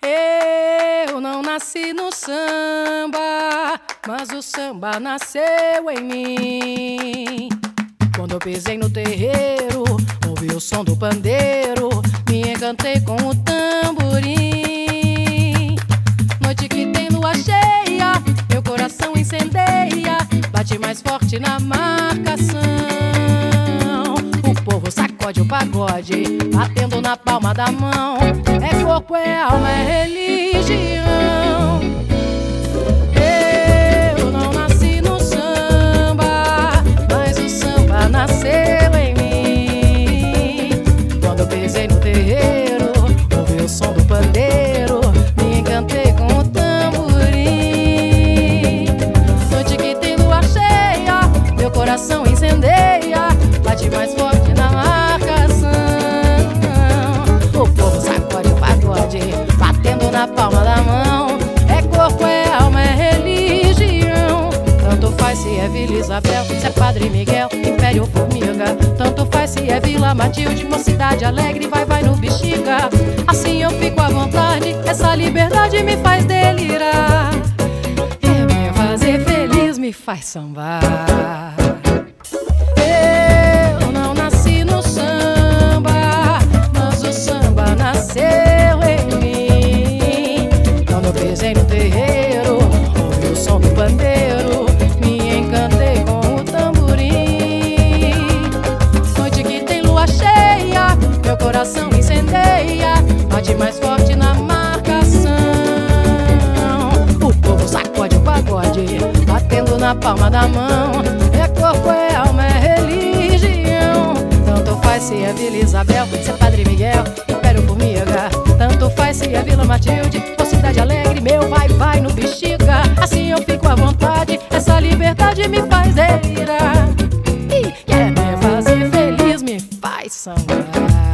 Eu não nasci no samba, mas o samba nasceu em mim. Quando eu pisei no terreiro, ouvi o som do pandeiro, me encantei com o tamborim. Noite que tem lua cheia, meu coração incendeia, bate mais forte na marcação. O povo sacode o pagode, batendo na palma da mão. É corpo, é alma, é religião. Eu não nasci no samba, mas o samba nasceu em mim. Quando eu pisei no terreiro, ouvi o som do pandeiro, me encantei com o tamborim. Noite que tem lua cheia, meu coração incendeia, bate mais forte na marcação. O povo sacode o pagode, batendo na palma da mão. É corpo, é alma, é religião. Tanto faz se é Vila Isabel, se é Padre Miguel, Império ou Formiga. Tanto faz se é Vila Matilde, Mocidade Alegre, vai no Bexiga. Assim eu fico à vontade, essa liberdade me faz delirar. É me fazer feliz, me faz sambar. Eu não nasci no samba, mas o samba nasceu em mim. Quando eu pisei no terreiro, ouvi o som do pandeiro, me encantei com o tamborim. Noite que tem lua cheia, meu coração incendeia, bate mais forte na marcação. O povo sacode o pagode, batendo na palma da mão. É corpo, é alma, é religião. Tanto faz se é Vila Isabel, se é Padre Miguel, Império ou Formiga. Tanto faz se é Vila Matilde, Mocidade Alegre, meu vai no Bexiga. Assim eu fico à vontade, essa liberdade me faz delirar. E quer me fazer feliz, me faz sambar.